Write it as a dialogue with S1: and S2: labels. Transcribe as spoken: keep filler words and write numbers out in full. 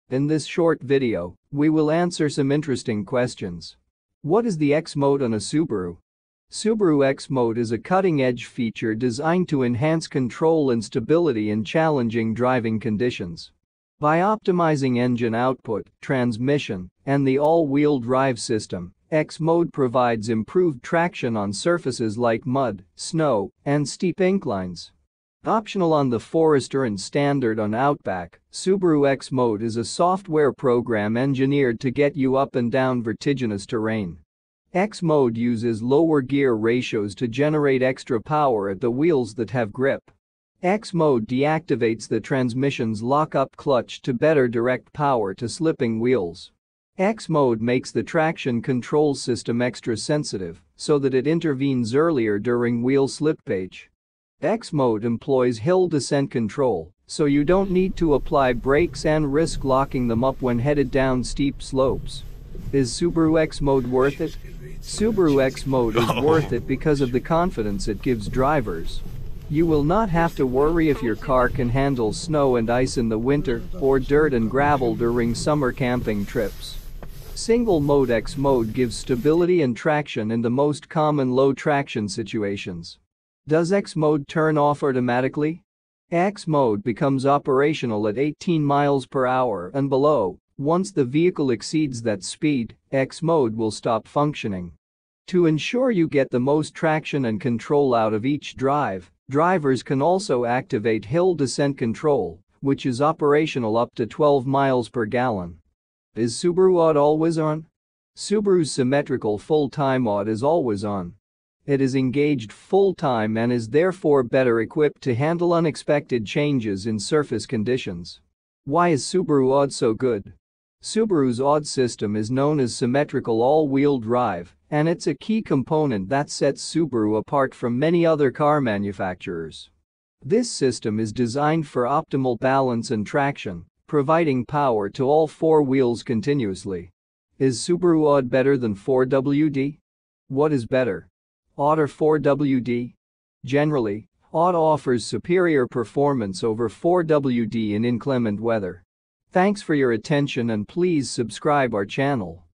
S1: In this short video, we will answer some interesting questions. What is the X-Mode on a Subaru? Subaru X-Mode is a cutting-edge feature designed to enhance control and stability in challenging driving conditions. By optimizing engine output, transmission, and the all-wheel drive system, X-Mode provides improved traction on surfaces like mud, snow, and steep inclines. Optional on the Forester and standard on Outback, Subaru X-Mode is a software program engineered to get you up and down vertiginous terrain. X-Mode uses lower gear ratios to generate extra power at the wheels that have grip. X-Mode deactivates the transmission's lock-up clutch to better direct power to slipping wheels. X-Mode makes the traction control system extra sensitive so that it intervenes earlier during wheel slippage. X-Mode employs hill descent control, so you don't need to apply brakes and risk locking them up when headed down steep slopes. Is Subaru X-Mode worth it? Subaru X-Mode is worth it because of the confidence it gives drivers. You will not have to worry if your car can handle snow and ice in the winter or dirt and gravel during summer camping trips. Single-mode X-Mode gives stability and traction in the most common low-traction situations. Does X-Mode turn off automatically? X-Mode becomes operational at eighteen miles per hour and below. Once the vehicle exceeds that speed, X-Mode will stop functioning. To ensure you get the most traction and control out of each drive, drivers can also activate hill descent control, which is operational up to twelve miles per gallon. Is Subaru A W D always on? Subaru's symmetrical full-time A W D is always on. It is engaged full-time and is therefore better equipped to handle unexpected changes in surface conditions. Why is Subaru A W D so good? Subaru's A W D system is known as symmetrical all-wheel drive, and it's a key component that sets Subaru apart from many other car manufacturers. This system is designed for optimal balance and traction, providing power to all four wheels continuously. Is Subaru A W D better than four W D? What is better, A W D or four W D? Generally, A W D offers superior performance over four W D in inclement weather. Thanks for your attention and please subscribe our channel.